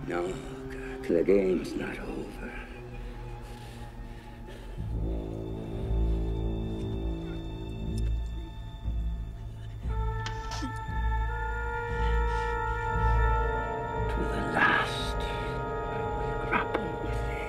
No, Kirk, the game's not over. To the last, I will grapple with thee.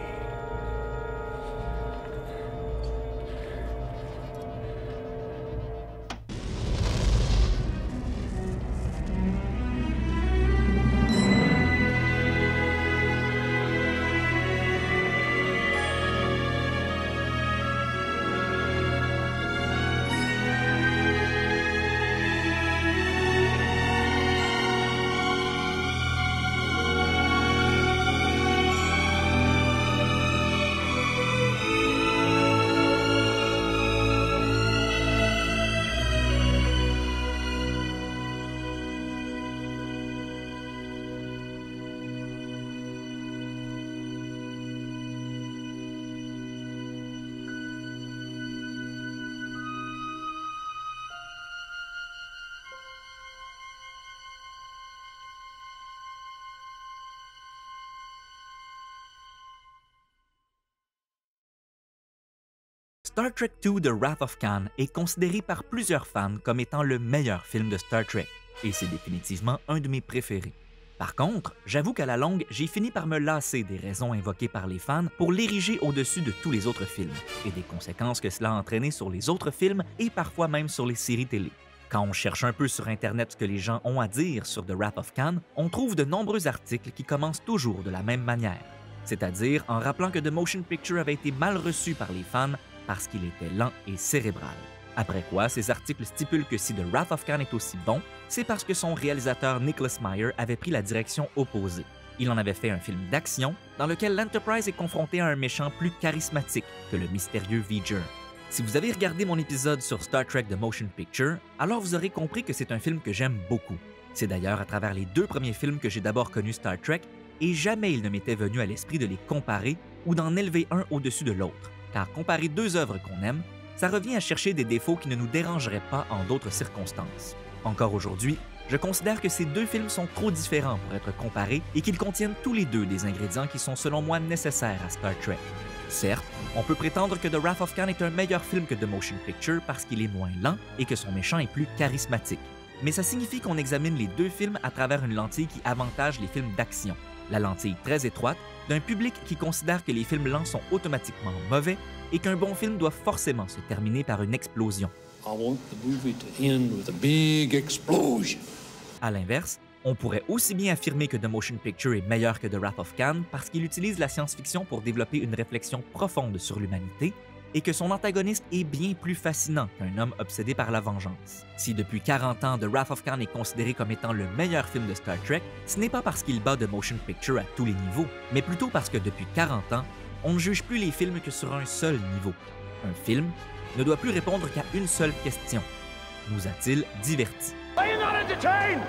Star Trek II: The Wrath of Khan est considéré par plusieurs fans comme étant le meilleur film de Star Trek, et c'est définitivement un de mes préférés. Par contre, j'avoue qu'à la longue, j'ai fini par me lasser des raisons invoquées par les fans pour l'ériger au-dessus de tous les autres films, et des conséquences que cela a entraîné sur les autres films et parfois même sur les séries télé. Quand on cherche un peu sur Internet ce que les gens ont à dire sur The Wrath of Khan, on trouve de nombreux articles qui commencent toujours de la même manière, c'est-à-dire en rappelant que The Motion Picture avait été mal reçu par les fans parce qu'il était lent et cérébral. Après quoi, ces articles stipulent que si The Wrath of Khan est aussi bon, c'est parce que son réalisateur Nicholas Meyer avait pris la direction opposée. Il en avait fait un film d'action dans lequel l'Enterprise est confronté à un méchant plus charismatique que le mystérieux V'ger. Si vous avez regardé mon épisode sur Star Trek The Motion Picture, alors vous aurez compris que c'est un film que j'aime beaucoup. C'est d'ailleurs à travers les deux premiers films que j'ai d'abord connu Star Trek, et jamais il ne m'était venu à l'esprit de les comparer ou d'en élever un au-dessus de l'autre. Car comparer deux œuvres qu'on aime, ça revient à chercher des défauts qui ne nous dérangeraient pas en d'autres circonstances. Encore aujourd'hui, je considère que ces deux films sont trop différents pour être comparés et qu'ils contiennent tous les deux des ingrédients qui sont selon moi nécessaires à Star Trek. Certes, on peut prétendre que The Wrath of Khan est un meilleur film que The Motion Picture parce qu'il est moins lent et que son méchant est plus charismatique. Mais ça signifie qu'on examine les deux films à travers une lentille qui avantage les films d'action, la lentille très étroite d'un public qui considère que les films lents sont automatiquement mauvais et qu'un bon film doit forcément se terminer par une explosion. I want the movie to end with a big explosion. À l'inverse, on pourrait aussi bien affirmer que The Motion Picture est meilleur que The Wrath of Khan parce qu'il utilise la science-fiction pour développer une réflexion profonde sur l'humanité et que son antagoniste est bien plus fascinant qu'un homme obsédé par la vengeance. Si depuis 40 ans, The Wrath of Khan est considéré comme étant le meilleur film de Star Trek, ce n'est pas parce qu'il bat The Motion Picture à tous les niveaux, mais plutôt parce que depuis 40 ans, on ne juge plus les films que sur un seul niveau. Un film ne doit plus répondre qu'à une seule question. Nous a-t-il divertis? Are you not entertained?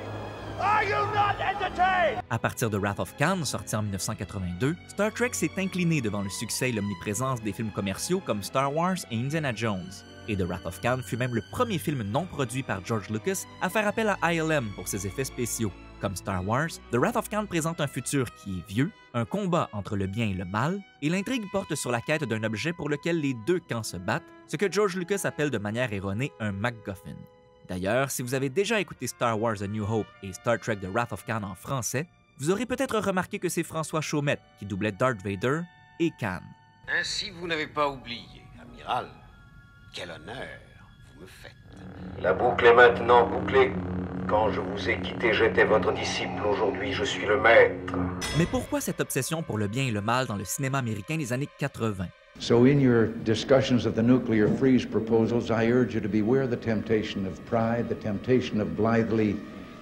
Are you not entertained? À partir de Wrath of Khan, sorti en 1982, Star Trek s'est incliné devant le succès et l'omniprésence des films commerciaux comme Star Wars et Indiana Jones. Et The Wrath of Khan fut même le premier film non produit par George Lucas à faire appel à ILM pour ses effets spéciaux. Comme Star Wars, The Wrath of Khan présente un futur qui est vieux, un combat entre le bien et le mal, et l'intrigue porte sur la quête d'un objet pour lequel les deux camps se battent, ce que George Lucas appelle de manière erronée un MacGuffin. D'ailleurs, si vous avez déjà écouté Star Wars A New Hope et Star Trek The Wrath of Khan en français, vous aurez peut-être remarqué que c'est François Chaumette qui doublait Darth Vader et Khan. Ainsi, vous n'avez pas oublié, amiral. Quel honneur vous me faites. La boucle est maintenant bouclée. Quand je vous ai quitté, j'étais votre disciple. Aujourd'hui, je suis le maître. Mais pourquoi cette obsession pour le bien et le mal dans le cinéma américain des années 80? So in your discussions of the nuclear freeze proposals, I urge you to beware the temptation of pride, the temptation of blithely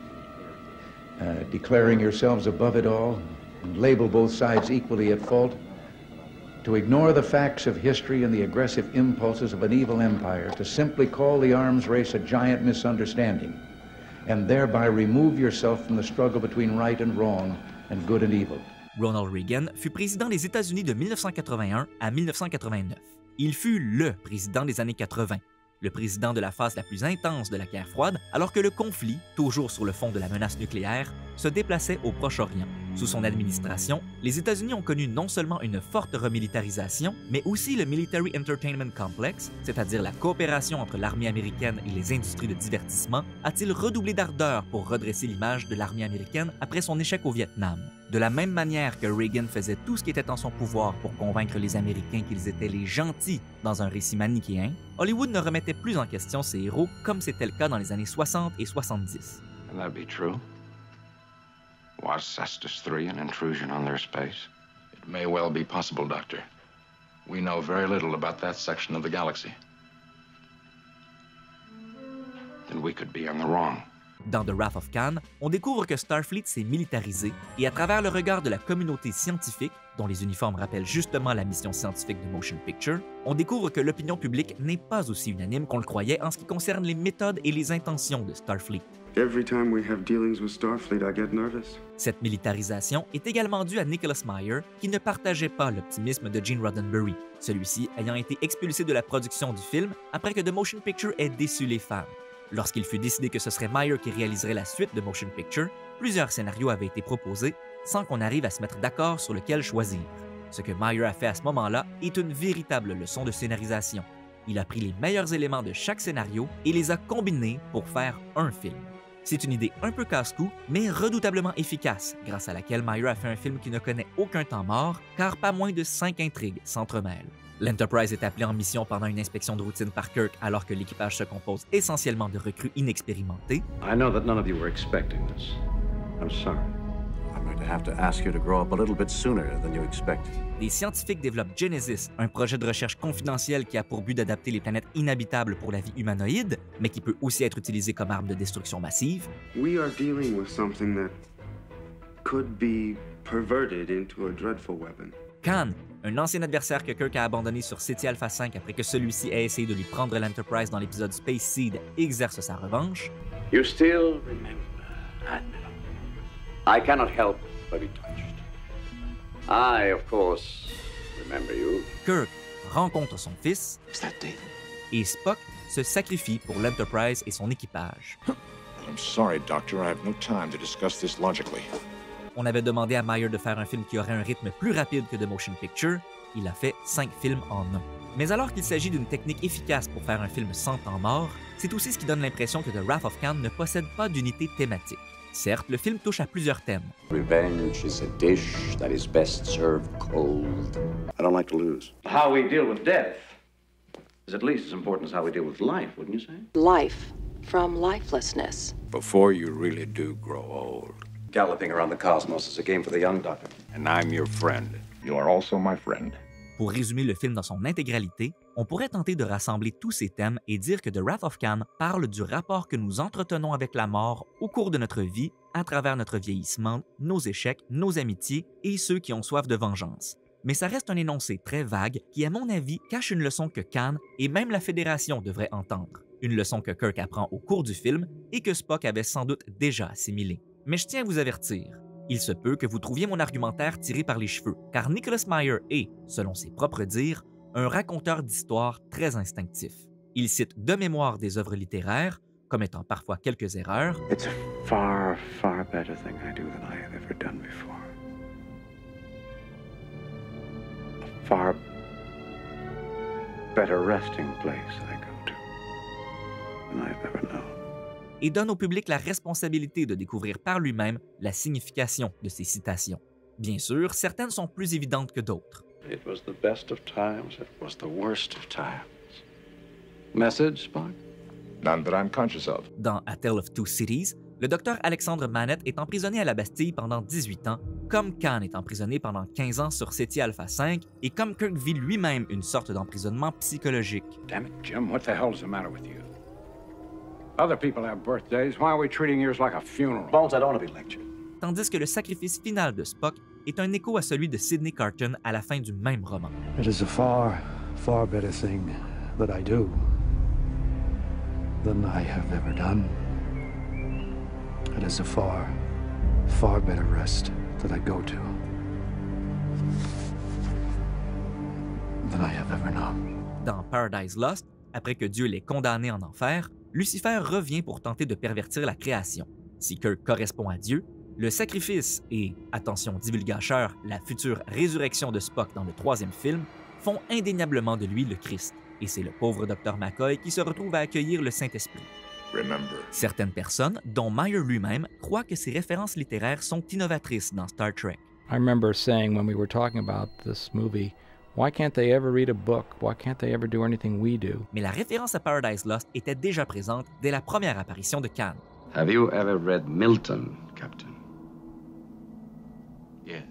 declaring yourselves above it all, and label both sides equally at fault, to ignore the facts of history and the aggressive impulses of an evil empire, to simply call the arms race a giant misunderstanding, and thereby remove yourself from the struggle between right and wrong and good and evil. Ronald Reagan fut président des États-Unis de 1981 à 1989. Il fut LE président des années 80. le président de la phase la plus intense de la guerre froide, alors que le conflit, toujours sur le fond de la menace nucléaire, se déplaçait au Proche-Orient. Sous son administration, les États-Unis ont connu non seulement une forte remilitarisation, mais aussi le Military Entertainment Complex, c'est-à-dire la coopération entre l'armée américaine et les industries de divertissement, a-t-il redoublé d'ardeur pour redresser l'image de l'armée américaine après son échec au Vietnam. De la même manière que Reagan faisait tout ce qui était en son pouvoir pour convaincre les Américains qu'ils étaient les gentils dans un récit manichéen, Hollywood ne remettait plus en question ses héros comme c'était le cas dans les années 60 et 70. Can that be true? Was Cestus III an intrusion on their space? It may well be possible, Doctor. We know very little about that section of the galaxy. Then we could be on the wrong. Dans The Wrath of Khan, on découvre que Starfleet s'est militarisé et à travers le regard de la communauté scientifique, dont les uniformes rappellent justement la mission scientifique de Motion Picture, on découvre que l'opinion publique n'est pas aussi unanime qu'on le croyait en ce qui concerne les méthodes et les intentions de Starfleet. Every time we have dealings with Starfleet, I get nervous. Cette militarisation est également due à Nicholas Meyer, qui ne partageait pas l'optimisme de Gene Roddenberry, celui-ci ayant été expulsé de la production du film après que The Motion Picture ait déçu les fans. Lorsqu'il fut décidé que ce serait Meyer qui réaliserait la suite de Motion Picture, plusieurs scénarios avaient été proposés sans qu'on arrive à se mettre d'accord sur lequel choisir. Ce que Meyer a fait à ce moment-là est une véritable leçon de scénarisation. Il a pris les meilleurs éléments de chaque scénario et les a combinés pour faire un film. C'est une idée un peu casse-cou, mais redoutablement efficace, grâce à laquelle Meyer a fait un film qui ne connaît aucun temps mort, car pas moins de 5 intrigues s'entremêlent. L'Enterprise est appelée en mission pendant une inspection de routine par Kirk alors que l'équipage se compose essentiellement de recrues inexpérimentées. I know that none of you were expecting this. I'm sorry. I'm going to have to ask you to grow up a little bit sooner than you expected. Les scientifiques développent Genesis, un projet de recherche confidentiel qui a pour but d'adapter les planètes inhabitables pour la vie humanoïde, mais qui peut aussi être utilisé comme arme de destruction massive. We are dealing with something that could be perverted into a dreadful weapon. Khan, un ancien adversaire que Kirk a abandonné sur Ceti Alpha 5 après que celui-ci ait essayé de lui prendre l'Enterprise dans l'épisode Space Seed, exerce sa revanche. You still remember, Admiral. I cannot help but be touched. I, of course, remember you. Kirk rencontre son fils. Is that David? Et Spock se sacrifie pour l'Enterprise et son équipage. I'm sorry, Doctor. I have no time to discuss this logically. On avait demandé à Meyer de faire un film qui aurait un rythme plus rapide que The Motion Picture. Il a fait 5 films en un. Mais alors qu'il s'agit d'une technique efficace pour faire un film sans temps mort, c'est aussi ce qui donne l'impression que The Wrath of Khan ne possède pas d'unité thématique. Certes, le film touche à plusieurs thèmes. Revenge is a dish that is best served cold. I don't like to lose. How we deal with death is at least as important as how we deal with life, wouldn't you say? Life from lifelessness. Before you really do grow old. Galloping around the cosmos is a game for the young, Doctor. And I'm your friend. You are also my friend. Pour résumer le film dans son intégralité, on pourrait tenter de rassembler tous ces thèmes et dire que The Wrath of Khan parle du rapport que nous entretenons avec la mort au cours de notre vie, à travers notre vieillissement, nos échecs, nos amitiés et ceux qui ont soif de vengeance. Mais ça reste un énoncé très vague qui, à mon avis, cache une leçon que Khan et même la Fédération devraient entendre. Une leçon que Kirk apprend au cours du film et que Spock avait sans doute déjà assimilée. Mais je tiens à vous avertir, il se peut que vous trouviez mon argumentaire tiré par les cheveux, car Nicholas Meyer est, selon ses propres dires, un raconteur d'histoires très instinctif. Il cite de mémoire des œuvres littéraires, commettant parfois quelques erreurs. It's a far, far better thing I do than I have ever done before. A far better resting place I go to than I've ever known. Et donne au public la responsabilité de découvrir par lui-même la signification de ces citations. Bien sûr, certaines sont plus évidentes que d'autres. It was the best of times, it was the worst of times. Message, Spock? None that I'm conscious of. Dans A Tale of Two Cities, le docteur Alexandre Manette est emprisonné à la Bastille pendant 18 ans, comme Khan est emprisonné pendant 15 ans sur Ceti Alpha 5 et comme Kirk vit lui-même une sorte d'emprisonnement psychologique. Damn it, Jim, what the hell is the matter with you? Other people have birthdays. Why are we treating yours like a funeral? Bones, I don't want to be lectured. Tandis que le sacrifice final de Spock est un écho à celui de Sidney Carton à la fin du même roman. It is a far, far better thing that I do than I have ever done. It is a far, far better rest that I go to than I have ever known. Dans Paradise Lost, après que Dieu l'ait condamné en enfer, Lucifer revient pour tenter de pervertir la création. Si Kirk correspond à Dieu, le sacrifice et, attention divulgacheur, la future résurrection de Spock dans le 3e film font indéniablement de lui le Christ, et c'est le pauvre Dr. McCoy qui se retrouve à accueillir le Saint-Esprit. Certaines personnes, dont Meyer lui-même, croient que ces références littéraires sont innovatrices dans Star Trek. I remember saying when we were talking about this movie, why can't they ever read a book? Why can't they ever do anything we do? Mais la référence à Paradise Lost était déjà présente dès la première apparition de Khan. Have you ever read Milton, Captain? Yes.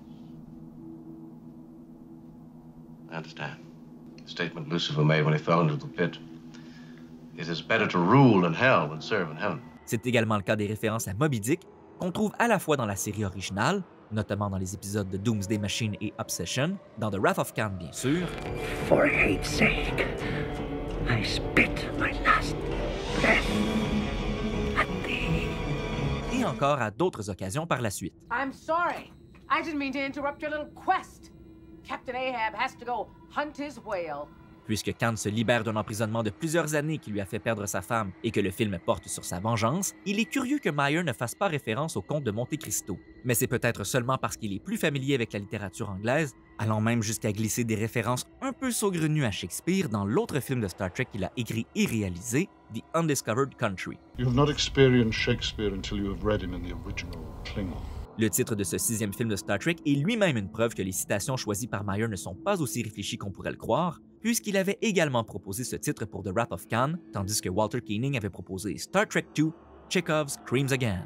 I understand. The statement Lucifer made when he fell into the pit. It is better to rule in hell than serve in heaven. C'est également le cas des références à Moby Dick, qu'on trouve à la fois dans la série originale, notamment dans les épisodes de Doomsday Machine et Obsession, dans The Wrath of Khan bien sûr. For hate's sake, I spit my last breath at thee. Et encore à d'autres occasions par la suite. I'm sorry. I didn't mean to interrupt your little quest. Captain Ahab has to go hunt his whale. Puisque Khan se libère d'un emprisonnement de plusieurs années qui lui a fait perdre sa femme et que le film porte sur sa vengeance, il est curieux que Meyer ne fasse pas référence au conte de Monte Cristo. Mais c'est peut-être seulement parce qu'il est plus familier avec la littérature anglaise, allant même jusqu'à glisser des références un peu saugrenues à Shakespeare dans l'autre film de Star Trek qu'il a écrit et réalisé, The Undiscovered Country. You have not experienced Shakespeare until you have read him in the original Klingon. Le titre de ce 6e film de Star Trek est lui-même une preuve que les citations choisies par Meyer ne sont pas aussi réfléchies qu'on pourrait le croire, puisqu'il avait également proposé ce titre pour The Wrath of Khan, tandis que Walter Koenig avait proposé Star Trek II, Chekhov's Screams Again.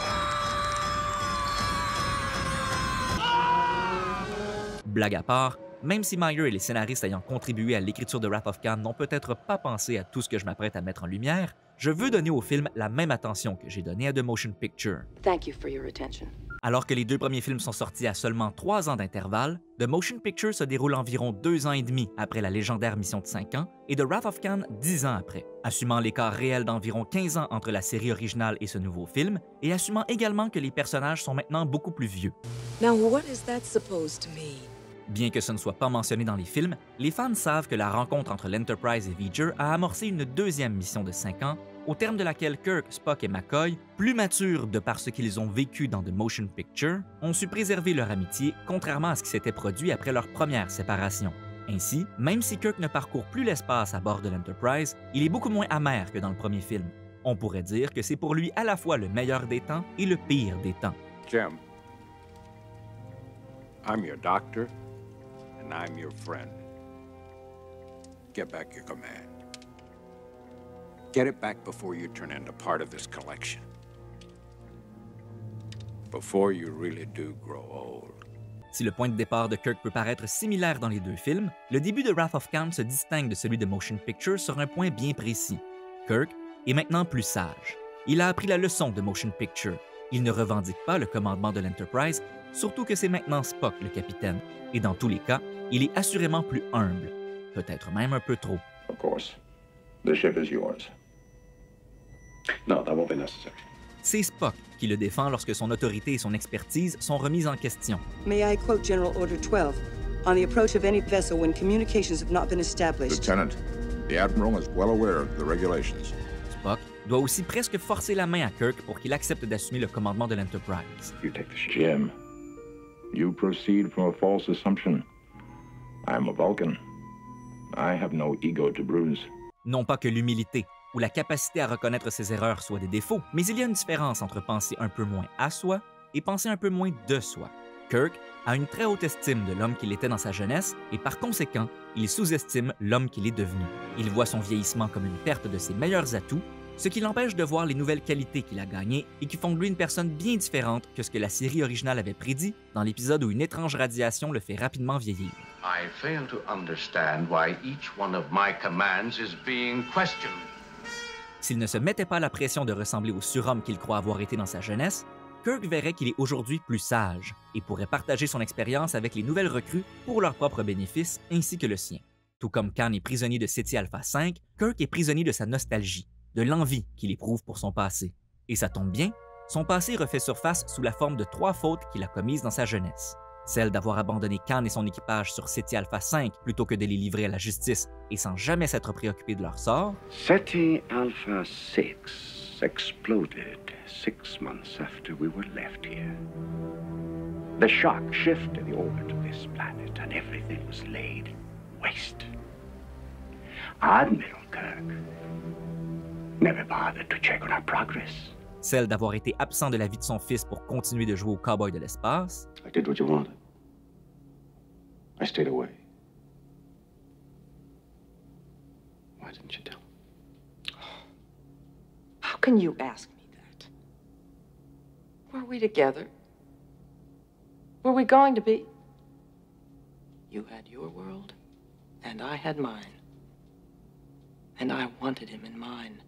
Blague à part, même si Meyer et les scénaristes ayant contribué à l'écriture de Wrath of Khan n'ont peut-être pas pensé à tout ce que je m'apprête à mettre en lumière, je veux donner au film la même attention que j'ai donnée à The Motion Picture. Thank you for your attention. Alors que les 2 premiers films sont sortis à seulement 3 ans d'intervalle, The Motion Picture se déroule environ 2 ans et demi après la légendaire mission de 5 ans et The Wrath of Khan 10 ans après, assumant l'écart réel d'environ 15 ans entre la série originale et ce nouveau film, et assumant également que les personnages sont maintenant beaucoup plus vieux. Now what is that supposed to mean? Bien que ce ne soit pas mentionné dans les films, les fans savent que la rencontre entre l'Enterprise et V'ger a amorcé une 2e mission de 5 ans, au terme de laquelle Kirk, Spock et McCoy, plus matures de par ce qu'ils ont vécu dans The Motion Picture, ont su préserver leur amitié, contrairement à ce qui s'était produit après leur première séparation. Ainsi, même si Kirk ne parcourt plus l'espace à bord de l'Enterprise, il est beaucoup moins amer que dans le premier film. On pourrait dire que c'est pour lui à la fois le meilleur des temps et le pire des temps. Jim, I'm your doctor. And I'm your friend. Get back your command. Get it back before you turn into part of this collection. Before you really do grow old. Si le point de départ de Kirk peut paraître similaire dans les 2 films, le début de Wrath of Khan se distingue de celui de Motion Picture sur un point bien précis. Kirk est maintenant plus sage. Il a appris la leçon de Motion Picture. Il ne revendique pas le commandement de l'Enterprise, surtout que c'est maintenant Spock le capitaine. Et dans tous les cas, il est assurément plus humble, peut-être même un peu trop. Of course. The ship is yours. No, that won't be necessary. C'est Spock qui le défend lorsque son autorité et son expertise sont remises en question. May I quote General Order 12 on the approach of any vessel when communications have not been established? Lieutenant, the Admiral is well aware of the regulations. Spock doit aussi presque forcer la main à Kirk pour qu'il accepte d'assumer le commandement de l'Enterprise. You take the ship. Jim, you proceed from a false assumption. I am a Vulcan. I have no ego to bruise. Non pas que l'humilité ou la capacité à reconnaître ses erreurs soient des défauts, mais il y a une différence entre penser un peu moins à soi et penser un peu moins de soi. Kirk a une très haute estime de l'homme qu'il était dans sa jeunesse et par conséquent, il sous-estime l'homme qu'il est devenu. Il voit son vieillissement comme une perte de ses meilleurs atouts, ce qui l'empêche de voir les nouvelles qualités qu'il a gagnées et qui font de lui une personne bien différente que ce que la série originale avait prédit dans l'épisode où une étrange radiation le fait rapidement vieillir. I fail to understand why each one of my commands is being questioned. S'il ne se mettait pas la pression de ressembler au surhomme qu'il croit avoir été dans sa jeunesse, Kirk verrait qu'il est aujourd'hui plus sage et pourrait partager son expérience avec les nouvelles recrues pour leur propre bénéfice ainsi que le sien. Tout comme Khan est prisonnier de Ceti Alpha 5, Kirk est prisonnier de sa nostalgie, de l'envie qu'il éprouve pour son passé. Et ça tombe bien, son passé refait surface sous la forme de 3 fautes qu'il a commises dans sa jeunesse. Celle d'avoir abandonné Khan et son équipage sur Ceti Alpha 5 plutôt que de les livrer à la justice et sans jamais s'être préoccupé de leur sort. Ceti Alpha 6 exploded 6 months after we were left here. The shock shifted the orbit of this planet and everything was laid waste. Admiral Kirk never bothered to check on our progress. Celle d'avoir été absent de la vie de son fils pour continuer de jouer au cowboy de l'espace. I did what you wanted. I stayed away. Why didn't you tell me? How can you ask me that? Were we together? Were we going to be? You had your world, and I had mine. And I wanted him in mine,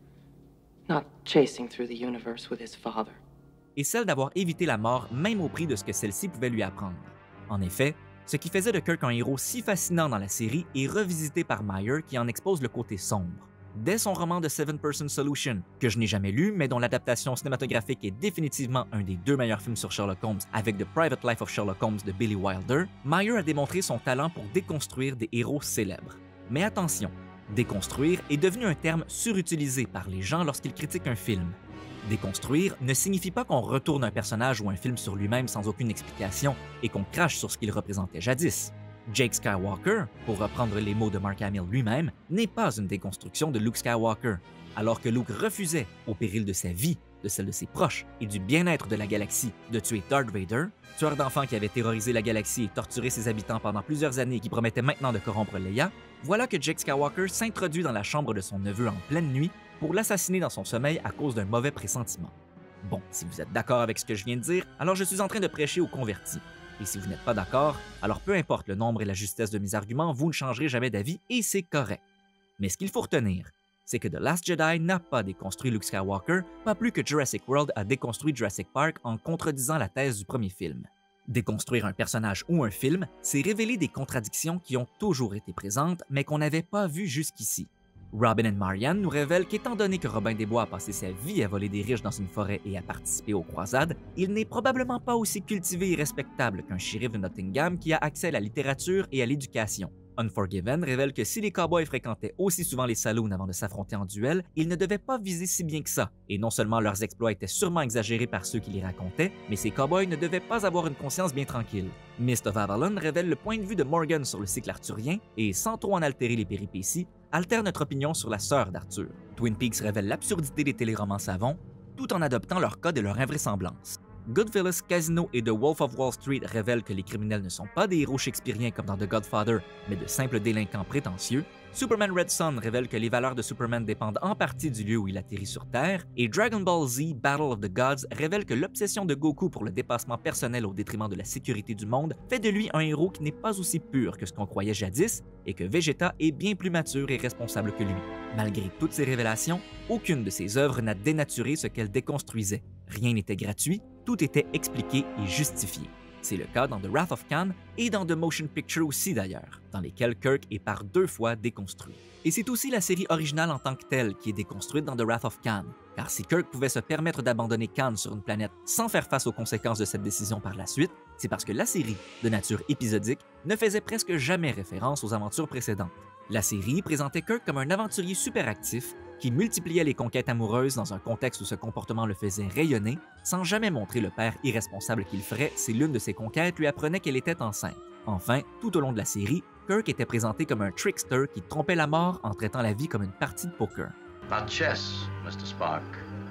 not chasing through the universe with his father. Et celle d'avoir évité la mort même au prix de ce que celle-ci pouvait lui apprendre. En effet, ce qui faisait de Kirk un héros si fascinant dans la série est revisité par Meyer qui en expose le côté sombre. Dès son roman The Seven Person Solution, que je n'ai jamais lu mais dont l'adaptation cinématographique est définitivement un des 2 meilleurs films sur Sherlock Holmes avec The Private Life of Sherlock Holmes de Billy Wilder, Meyer a démontré son talent pour déconstruire des héros célèbres. Mais attention, déconstruire est devenu un terme surutilisé par les gens lorsqu'ils critiquent un film. Déconstruire ne signifie pas qu'on retourne un personnage ou un film sur lui-même sans aucune explication et qu'on crache sur ce qu'il représentait jadis. Jake Skywalker, pour reprendre les mots de Mark Hamill lui-même, n'est pas une déconstruction de Luke Skywalker, alors que Luke refusait, au péril de sa vie, de celle de ses proches et du bien-être de la galaxie, de tuer Darth Vader, tueur d'enfants qui avait terrorisé la galaxie et torturé ses habitants pendant plusieurs années et qui promettait maintenant de corrompre Leia, voilà que Jake Skywalker s'introduit dans la chambre de son neveu en pleine nuit pour l'assassiner dans son sommeil à cause d'un mauvais pressentiment. Bon, si vous êtes d'accord avec ce que je viens de dire, alors je suis en train de prêcher aux convertis. Et si vous n'êtes pas d'accord, alors peu importe le nombre et la justesse de mes arguments, vous ne changerez jamais d'avis et c'est correct. Mais ce qu'il faut retenir, c'est que The Last Jedi n'a pas déconstruit Luke Skywalker, pas plus que Jurassic World a déconstruit Jurassic Park en contredisant la thèse du premier film. Déconstruire un personnage ou un film, c'est révéler des contradictions qui ont toujours été présentes, mais qu'on n'avait pas vues jusqu'ici. Robin and Marianne nous révèlent qu'étant donné que Robin des Bois a passé sa vie à voler des riches dans une forêt et à participer aux croisades, il n'est probablement pas aussi cultivé et respectable qu'un shérif de Nottingham qui a accès à la littérature et à l'éducation. Unforgiven révèle que si les cowboys fréquentaient aussi souvent les saloons avant de s'affronter en duel, ils ne devaient pas viser si bien que ça, et non seulement leurs exploits étaient sûrement exagérés par ceux qui les racontaient, mais ces cowboys ne devaient pas avoir une conscience bien tranquille. Mist of Avalon révèle le point de vue de Morgan sur le cycle arthurien, et sans trop en altérer les péripéties, altère notre opinion sur la sœur d'Arthur. Twin Peaks révèle l'absurdité des téléromans savants, tout en adoptant leur code et leur invraisemblance. Goodfellas, Casino et The Wolf of Wall Street révèlent que les criminels ne sont pas des héros shakespeariens comme dans The Godfather, mais de simples délinquants prétentieux. Superman Red Son révèle que les valeurs de Superman dépendent en partie du lieu où il atterrit sur Terre, et Dragon Ball Z Battle of the Gods révèle que l'obsession de Goku pour le dépassement personnel au détriment de la sécurité du monde fait de lui un héros qui n'est pas aussi pur que ce qu'on croyait jadis, et que Vegeta est bien plus mature et responsable que lui. Malgré toutes ces révélations, aucune de ses œuvres n'a dénaturé ce qu'elle déconstruisait. Rien n'était gratuit, tout était expliqué et justifié. C'est le cas dans The Wrath of Khan et dans The Motion Picture aussi d'ailleurs, dans lesquels Kirk est par 2 fois déconstruit. Et c'est aussi la série originale en tant que telle qui est déconstruite dans The Wrath of Khan, car si Kirk pouvait se permettre d'abandonner Khan sur une planète sans faire face aux conséquences de cette décision par la suite, c'est parce que la série, de nature épisodique, ne faisait presque jamais référence aux aventures précédentes. La série présentait Kirk comme un aventurier super actif qui multipliait les conquêtes amoureuses dans un contexte où ce comportement le faisait rayonner, sans jamais montrer le père irresponsable qu'il ferait si l'une de ses conquêtes lui apprenait qu'elle était enceinte. Enfin, tout au long de la série, Kirk était présenté comme un trickster qui trompait la mort en traitant la vie comme une partie de poker. About chess, Mr. Spock.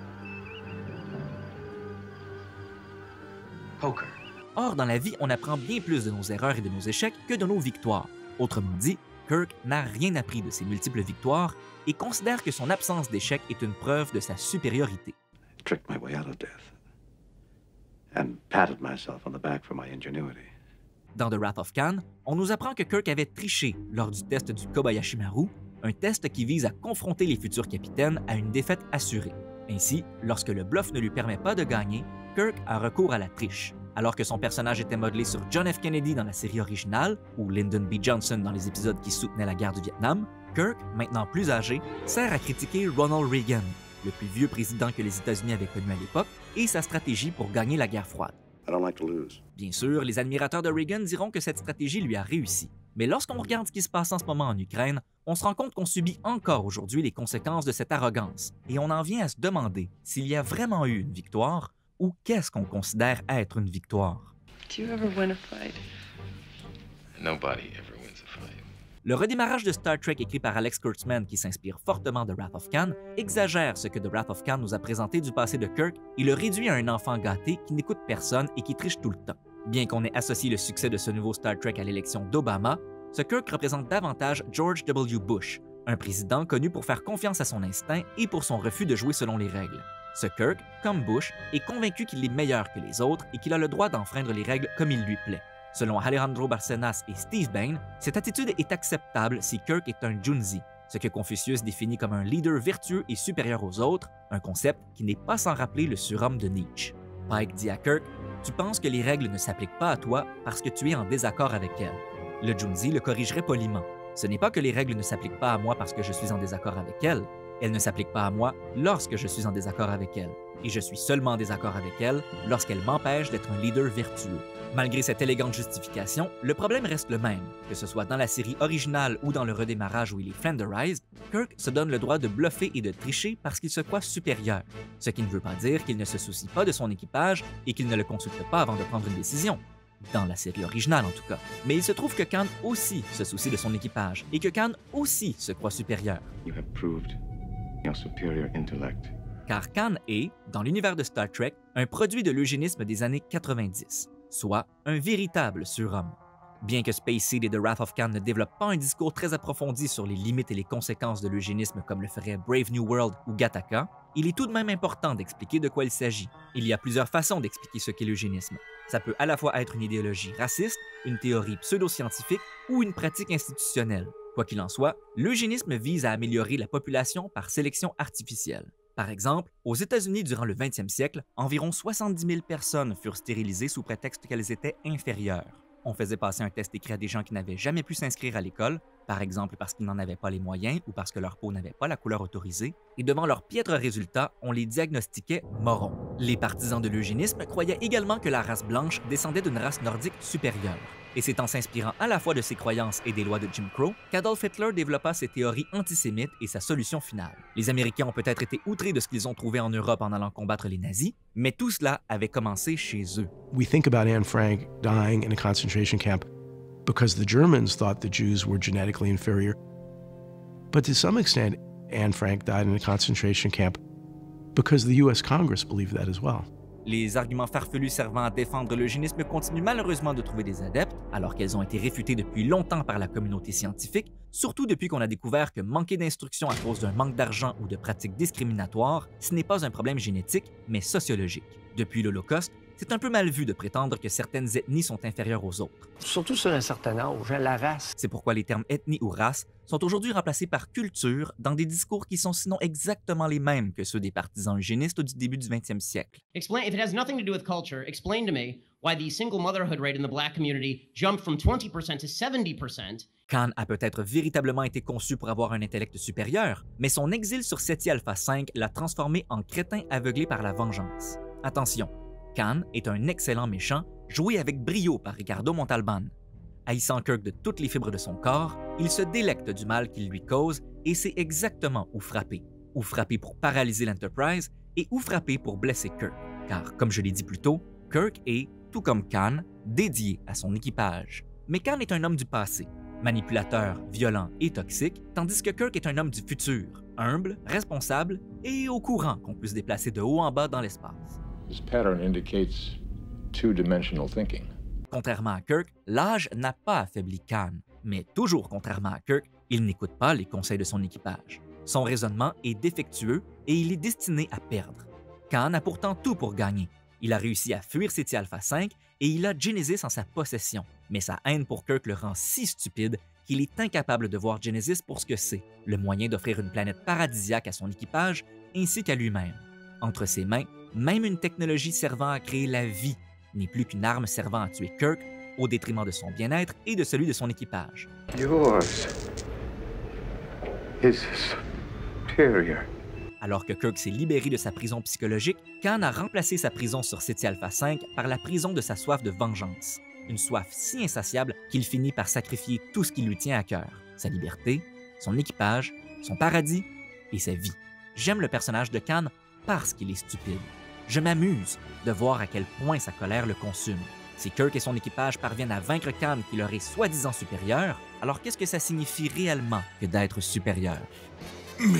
Poker. Or, dans la vie, on apprend bien plus de nos erreurs et de nos échecs que de nos victoires. Autrement dit, Kirk n'a rien appris de ses multiples victoires et considère que son absence d'échec est une preuve de sa supériorité. I tricked my way out of death and patted myself on the back for my ingenuity. Dans The Wrath of Khan, on nous apprend que Kirk avait triché lors du test du Kobayashi Maru, un test qui vise à confronter les futurs capitaines à une défaite assurée. Ainsi, lorsque le bluff ne lui permet pas de gagner, Kirk a recours à la triche. Alors que son personnage était modelé sur John F. Kennedy dans la série originale ou Lyndon B. Johnson dans les épisodes qui soutenaient la guerre du Vietnam, Kirk, maintenant plus âgé, sert à critiquer Ronald Reagan, le plus vieux président que les États-Unis avaient connu à l'époque, et sa stratégie pour gagner la guerre froide. I don't like to lose. Bien sûr, les admirateurs de Reagan diront que cette stratégie lui a réussi. Mais lorsqu'on regarde ce qui se passe en ce moment en Ukraine, on se rend compte qu'on subit encore aujourd'hui les conséquences de cette arrogance. Et on en vient à se demander s'il y a vraiment eu une victoire ou qu'est-ce qu'on considère être une victoire. Do you ever win a fight? Nobody ever wins a fight. Le redémarrage de Star Trek écrit par Alex Kurtzman, qui s'inspire fortement de Wrath of Khan, exagère ce que The Wrath of Khan nous a présenté du passé de Kirk et le réduit à un enfant gâté qui n'écoute personne et qui triche tout le temps. Bien qu'on ait associé le succès de ce nouveau Star Trek à l'élection d'Obama, ce Kirk représente davantage George W. Bush, un président connu pour faire confiance à son instinct et pour son refus de jouer selon les règles. Ce Kirk, comme Bush, est convaincu qu'il est meilleur que les autres et qu'il a le droit d'enfreindre les règles comme il lui plaît. Selon Alejandro Barcenas et Steve Bain, cette attitude est acceptable si Kirk est un Junzi, ce que Confucius définit comme un leader vertueux et supérieur aux autres, un concept qui n'est pas sans rappeler le surhomme de Nietzsche. Pike dit à Kirk « Tu penses que les règles ne s'appliquent pas à toi parce que tu es en désaccord avec elles. » Le Junzi le corrigerait poliment. « Ce n'est pas que les règles ne s'appliquent pas à moi parce que je suis en désaccord avec elles. Elles ne s'appliquent pas à moi lorsque je suis en désaccord avec elles. Et je suis seulement en désaccord avec elles lorsqu'elles m'empêchent d'être un leader vertueux. » Malgré cette élégante justification, le problème reste le même. Que ce soit dans la série originale ou dans le redémarrage où il est Flanderized, Kirk se donne le droit de bluffer et de tricher parce qu'il se croit supérieur. Ce qui ne veut pas dire qu'il ne se soucie pas de son équipage et qu'il ne le consulte pas avant de prendre une décision. Dans la série originale en tout cas. Mais il se trouve que Khan aussi se soucie de son équipage et que Khan aussi se croit supérieur. You have proved your superior intellect. Car Khan est, dans l'univers de Star Trek, un produit de l'eugénisme des années 90. Soit un véritable surhomme. Bien que Space Seed et The Wrath of Khan ne développent pas un discours très approfondi sur les limites et les conséquences de l'eugénisme comme le ferait Brave New World ou Gattaca, il est tout de même important d'expliquer de quoi il s'agit. Il y a plusieurs façons d'expliquer ce qu'est l'eugénisme. Ça peut à la fois être une idéologie raciste, une théorie pseudo-scientifique ou une pratique institutionnelle. Quoi qu'il en soit, l'eugénisme vise à améliorer la population par sélection artificielle. Par exemple, aux États-Unis durant le 20e siècle, environ 70 000 personnes furent stérilisées sous prétexte qu'elles étaient inférieures. On faisait passer un test écrit à des gens qui n'avaient jamais pu s'inscrire à l'école, par exemple parce qu'ils n'en avaient pas les moyens ou parce que leur peau n'avait pas la couleur autorisée, et devant leurs piètres résultats, on les diagnostiquait morons. Les partisans de l'eugénisme croyaient également que la race blanche descendait d'une race nordique supérieure. Et c'est en s'inspirant à la fois de ses croyances et des lois de Jim Crow qu'Adolf Hitler développa ses théories antisémites et sa solution finale. Les Américains ont peut-être été outrés de ce qu'ils ont trouvé en Europe en allant combattre les nazis, mais tout cela avait commencé chez eux. We think about Anne Frank dying in a concentration camp because the Germans thought the Jews were genetically inferior. But to some extent, Anne Frank died in a concentration camp because the US Congress believed that as well. Les arguments farfelus servant à défendre l'eugénisme continuent malheureusement de trouver des adeptes, alors qu'elles ont été réfutées depuis longtemps par la communauté scientifique, surtout depuis qu'on a découvert que manquer d'instruction à cause d'un manque d'argent ou de pratiques discriminatoires, ce n'est pas un problème génétique, mais sociologique. Depuis l'Holocauste, c'est un peu mal vu de prétendre que certaines ethnies sont inférieures aux autres. Surtout sur un certain âge, la race. C'est pourquoi les termes ethnie ou race sont aujourd'hui remplacés par culture dans des discours qui sont sinon exactement les mêmes que ceux des partisans eugénistes du début du 20e siècle. Explain, if it has nothing to do with culture, explain to me why the single motherhood rate in the black community jumped from 20% to 70%. Khan a peut-être véritablement été conçu pour avoir un intellect supérieur, mais son exil sur Ceti Alpha 5 l'a transformé en crétin aveuglé par la vengeance. Attention, Khan est un excellent méchant, joué avec brio par Ricardo Montalban. Haïssant Kirk de toutes les fibres de son corps, il se délecte du mal qu'il lui cause et sait exactement où frapper. Où frapper pour paralyser l'Enterprise et où frapper pour blesser Kirk. Car, comme je l'ai dit plus tôt, Kirk est, tout comme Khan, dédié à son équipage. Mais Khan est un homme du passé, manipulateur, violent et toxique, tandis que Kirk est un homme du futur, humble, responsable et au courant qu'on peut se déplacer de haut en bas dans l'espace. This pattern indicates two-dimensional thinking. Contrairement à Kirk, l'âge n'a pas affaibli Khan, mais toujours contrairement à Kirk, il n'écoute pas les conseils de son équipage. Son raisonnement est défectueux et il est destiné à perdre. Khan a pourtant tout pour gagner. Il a réussi à fuir Ceti Alpha 5 et il a Genesis en sa possession, mais sa haine pour Kirk le rend si stupide qu'il est incapable de voir Genesis pour ce que c'est, le moyen d'offrir une planète paradisiaque à son équipage ainsi qu'à lui-même. Entre ses mains, même une technologie servant à créer la vie n'est plus qu'une arme servant à tuer Kirk au détriment de son bien-être et de celui de son équipage. Yours is superior. Alors que Kirk s'est libéré de sa prison psychologique, Khan a remplacé sa prison sur Ceti Alpha 5 par la prison de sa soif de vengeance. Une soif si insatiable qu'il finit par sacrifier tout ce qui lui tient à cœur. Sa liberté, son équipage, son paradis et sa vie. J'aime le personnage de Khan parce qu'il est stupide. Je m'amuse de voir à quel point sa colère le consume. Si Kirk et son équipage parviennent à vaincre Khan qui leur est soi-disant supérieur, alors qu'est-ce que ça signifie réellement que d'être supérieur? Me,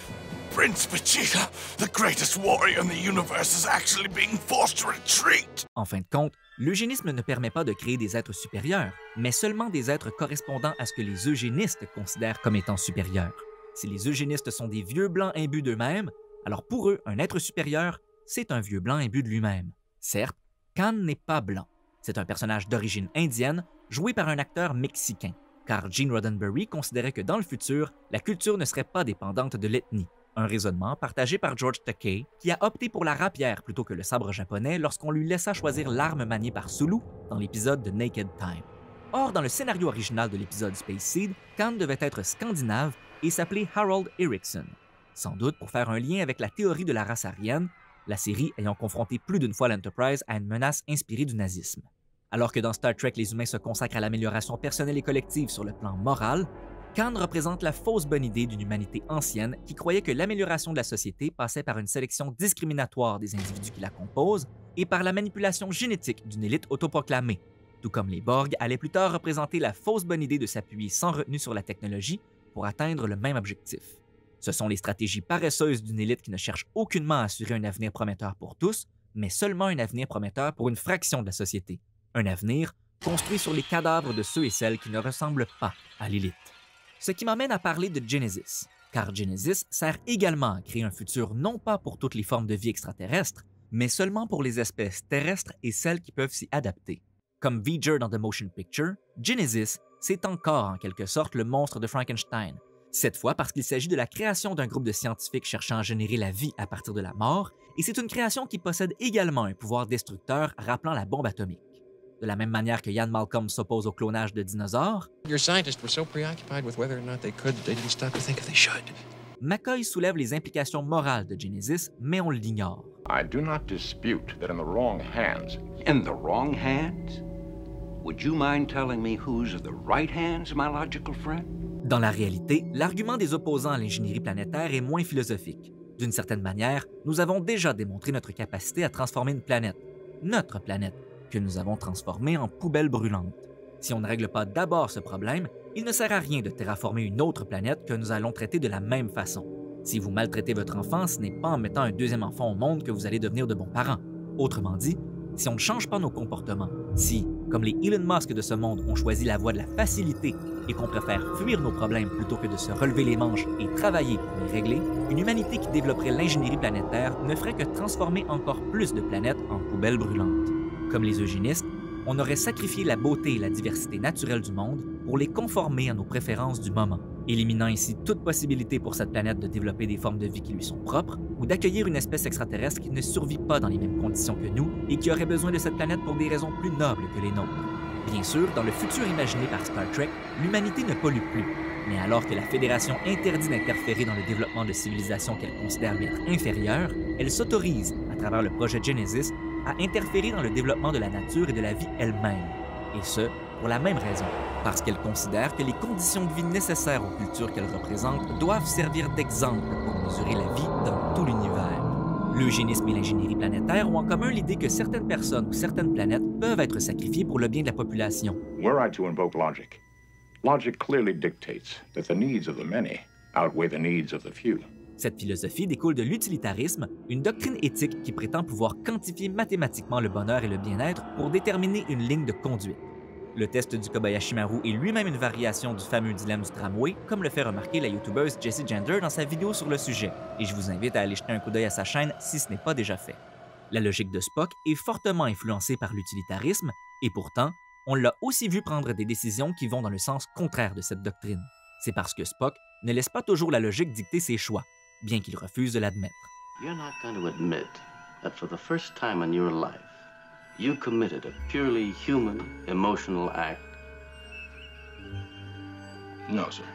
Prince Vegeta, the greatest warrior in the universe, is actually being forced to retreat. En fin de compte, l'eugénisme ne permet pas de créer des êtres supérieurs, mais seulement des êtres correspondant à ce que les eugénistes considèrent comme étant supérieurs. Si les eugénistes sont des vieux blancs imbus d'eux-mêmes, alors pour eux, un être supérieur, c'est un vieux blanc imbu de lui-même. Certes, Khan n'est pas blanc. C'est un personnage d'origine indienne, joué par un acteur mexicain, car Gene Roddenberry considérait que dans le futur, la culture ne serait pas dépendante de l'ethnie. Un raisonnement partagé par George Takei, qui a opté pour la rapière plutôt que le sabre japonais lorsqu'on lui laissa choisir l'arme maniée par Sulu dans l'épisode de Naked Time. Or, dans le scénario original de l'épisode Space Seed, Khan devait être scandinave et s'appeler Harold Erickson, sans doute pour faire un lien avec la théorie de la race aryenne, la série ayant confronté plus d'une fois l'Enterprise à une menace inspirée du nazisme. Alors que dans Star Trek, les humains se consacrent à l'amélioration personnelle et collective sur le plan moral, Khan représente la fausse bonne idée d'une humanité ancienne qui croyait que l'amélioration de la société passait par une sélection discriminatoire des individus qui la composent et par la manipulation génétique d'une élite autoproclamée, tout comme les Borg allaient plus tard représenter la fausse bonne idée de s'appuyer sans retenue sur la technologie pour atteindre le même objectif. Ce sont les stratégies paresseuses d'une élite qui ne cherche aucunement à assurer un avenir prometteur pour tous, mais seulement un avenir prometteur pour une fraction de la société. Un avenir construit sur les cadavres de ceux et celles qui ne ressemblent pas à l'élite. Ce qui m'amène à parler de Genesis, car Genesis sert également à créer un futur non pas pour toutes les formes de vie extraterrestres, mais seulement pour les espèces terrestres et celles qui peuvent s'y adapter. Comme V'ger dans The Motion Picture, Genesis, c'est encore en quelque sorte le monstre de Frankenstein, cette fois parce qu'il s'agit de la création d'un groupe de scientifiques cherchant à générer la vie à partir de la mort, et c'est une création qui possède également un pouvoir destructeur rappelant la bombe atomique. De la même manière que Ian Malcolm s'oppose au clonage de dinosaures, Your scientists were so preoccupied with whether or not they could, they didn't stop to think if they should. McCoy soulève les implications morales de Genesis, mais on l'ignore. I do not dispute that in the wrong hands. In the wrong hands? Would you mind telling me who's the right hands, my logical friend? Dans la réalité, l'argument des opposants à l'ingénierie planétaire est moins philosophique. D'une certaine manière, nous avons déjà démontré notre capacité à transformer une planète, notre planète, que nous avons transformée en poubelle brûlante. Si on ne règle pas d'abord ce problème, il ne sert à rien de terraformer une autre planète que nous allons traiter de la même façon. Si vous maltraitez votre enfant, ce n'est pas en mettant un deuxième enfant au monde que vous allez devenir de bons parents. Autrement dit, si on ne change pas nos comportements, si, comme les Elon Musk de ce monde, on choisit la voie de la facilité et qu'on préfère fuir nos problèmes plutôt que de se relever les manches et travailler pour les régler, une humanité qui développerait l'ingénierie planétaire ne ferait que transformer encore plus de planètes en poubelles brûlantes. Comme les eugénistes, on aurait sacrifié la beauté et la diversité naturelle du monde pour les conformer à nos préférences du moment, éliminant ainsi toute possibilité pour cette planète de développer des formes de vie qui lui sont propres ou d'accueillir une espèce extraterrestre qui ne survit pas dans les mêmes conditions que nous et qui aurait besoin de cette planète pour des raisons plus nobles que les nôtres. Bien sûr, dans le futur imaginé par Star Trek, l'humanité ne pollue plus, mais alors que la Fédération interdit d'interférer dans le développement de civilisations qu'elle considère bien inférieures, elle s'autorise, à travers le projet Genesis, à interférer dans le développement de la nature et de la vie elle-même. Et ce, pour la même raison, parce qu'elle considère que les conditions de vie nécessaires aux cultures qu'elle représente doivent servir d'exemple pour mesurer la vie dans tout l'univers. L'eugénisme et l'ingénierie planétaire ont en commun l'idée que certaines personnes ou certaines planètes peuvent être sacrifiées pour le bien de la population. Were I to invoke logic, logic clearly dictates that the needs of the many outweigh the needs of the few. Cette philosophie découle de l'utilitarisme, une doctrine éthique qui prétend pouvoir quantifier mathématiquement le bonheur et le bien-être pour déterminer une ligne de conduite. Le test du Kobayashi Maru est lui-même une variation du fameux dilemme du tramway, comme le fait remarquer la youtubeuse Jessie Gender dans sa vidéo sur le sujet, et je vous invite à aller jeter un coup d'œil à sa chaîne si ce n'est pas déjà fait. La logique de Spock est fortement influencée par l'utilitarisme, et pourtant, on l'a aussi vu prendre des décisions qui vont dans le sens contraire de cette doctrine. C'est parce que Spock ne laisse pas toujours la logique dicter ses choix, bien qu'il refuse de l'admettre. You're not going to admit that for the first time in your life, you committed a purely human, emotional act. No, sir.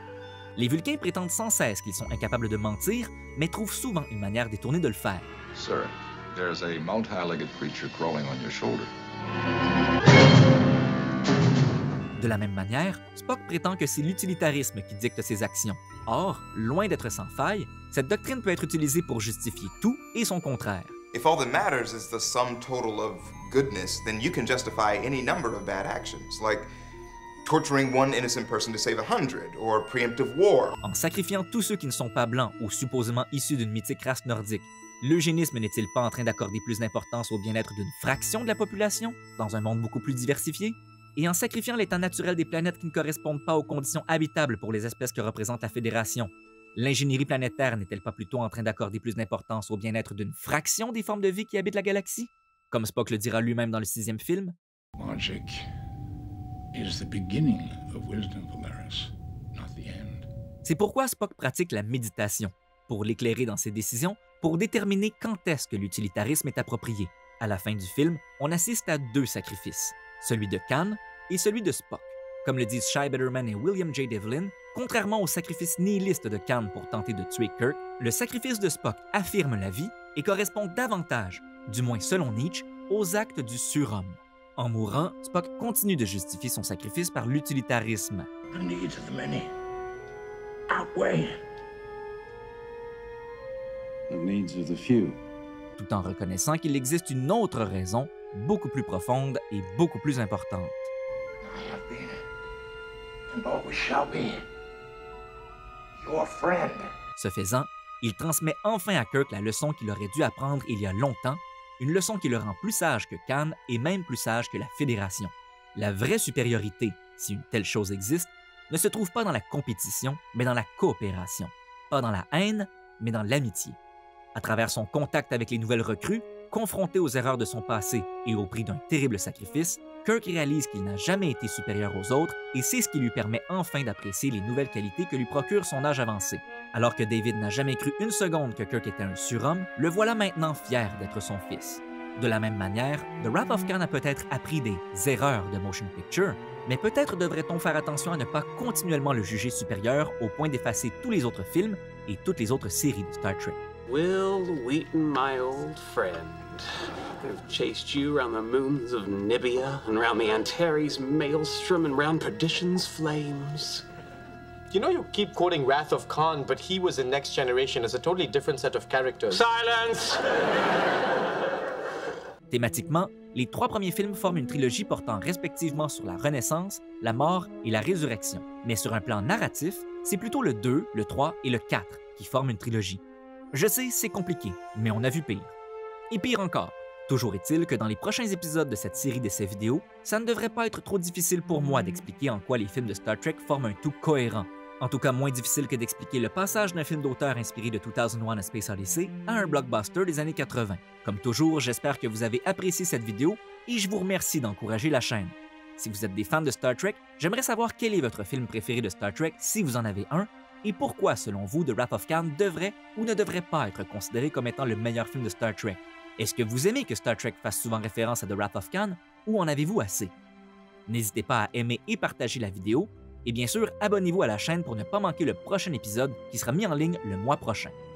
Les Vulcains prétendent sans cesse qu'ils sont incapables de mentir, mais trouvent souvent une manière détournée de le faire. Sir, there's a multi-legged creature crawling on your shoulder. De la même manière, Spock prétend que c'est l'utilitarisme qui dicte ses actions. Or, loin d'être sans faille, cette doctrine peut être utilisée pour justifier tout et son contraire. If all that matters is the sum total of goodness, then you can justify any number of bad actions, like torturing one innocent person to save 100, or preemptive war. En sacrifiant tous ceux qui ne sont pas blancs ou supposément issus d'une mythique race nordique, l'eugénisme n'est-il pas en train d'accorder plus d'importance au bien-être d'une fraction de la population, dans un monde beaucoup plus diversifié? Et en sacrifiant l'état naturel des planètes qui ne correspondent pas aux conditions habitables pour les espèces que représente la Fédération, l'ingénierie planétaire n'est-elle pas plutôt en train d'accorder plus d'importance au bien-être d'une fraction des formes de vie qui habitent la galaxie? Comme Spock le dira lui-même dans le 6e film. Logic is the beginning of wisdom, Polaris, not the end. C'est pourquoi Spock pratique la méditation, pour l'éclairer dans ses décisions, pour déterminer quand est-ce que l'utilitarisme est approprié. À la fin du film, on assiste à 2 sacrifices, celui de Khan et celui de Spock. Comme le disent Shai Betterman et William J. Devlin, contrairement au sacrifice nihiliste de Khan pour tenter de tuer Kirk, le sacrifice de Spock affirme la vie et correspond davantage, du moins selon Nietzsche, aux actes du surhomme. En mourant, Spock continue de justifier son sacrifice par l'utilitarisme. The needs of the many outweigh the needs of the few. Tout en reconnaissant qu'il existe une autre raison, beaucoup plus profonde et beaucoup plus importante. I have been, and always shall be, your friend. Ce faisant, il transmet enfin à Kirk la leçon qu'il aurait dû apprendre il y a longtemps, une leçon qui le rend plus sage que Khan et même plus sage que la Fédération. La vraie supériorité, si une telle chose existe, ne se trouve pas dans la compétition, mais dans la coopération. Pas dans la haine, mais dans l'amitié. À travers son contact avec les nouvelles recrues, confronté aux erreurs de son passé et au prix d'un terrible sacrifice, Kirk réalise qu'il n'a jamais été supérieur aux autres et c'est ce qui lui permet enfin d'apprécier les nouvelles qualités que lui procure son âge avancé. Alors que David n'a jamais cru une seconde que Kirk était un surhomme, le voilà maintenant fier d'être son fils. De la même manière, The Wrath of Khan a peut-être appris des erreurs de motion picture, mais peut-être devrait-on faire attention à ne pas continuellement le juger supérieur au point d'effacer tous les autres films et toutes les autres séries de Star Trek. Will Wheaton, my old friend. I've chased you around the moons of Nibia and round the Antares maelstrom and round perdition's flames. You know you keep quoting Wrath of Khan, but he was in Next Generation as a totally different set of characters. Silence! Thématiquement, les 3 premiers films forment une trilogie portant respectivement sur la Renaissance, la mort et la résurrection. Mais sur un plan narratif, c'est plutôt le 2, le 3 et le 4 qui forment une trilogie. Je sais, c'est compliqué, mais on a vu pire. Et pire encore, toujours est-il que dans les prochains épisodes de cette série d'essais vidéo, ça ne devrait pas être trop difficile pour moi d'expliquer en quoi les films de Star Trek forment un tout cohérent. En tout cas, moins difficile que d'expliquer le passage d'un film d'auteur inspiré de 2001 A Space Odyssey à un blockbuster des années 80. Comme toujours, j'espère que vous avez apprécié cette vidéo et je vous remercie d'encourager la chaîne. Si vous êtes des fans de Star Trek, j'aimerais savoir quel est votre film préféré de Star Trek si vous en avez un, et pourquoi, selon vous, The Wrath of Khan devrait ou ne devrait pas être considéré comme étant le meilleur film de Star Trek. Est-ce que vous aimez que Star Trek fasse souvent référence à The Wrath of Khan ou en avez-vous assez? N'hésitez pas à aimer et partager la vidéo, et bien sûr, abonnez-vous à la chaîne pour ne pas manquer le prochain épisode qui sera mis en ligne le mois prochain.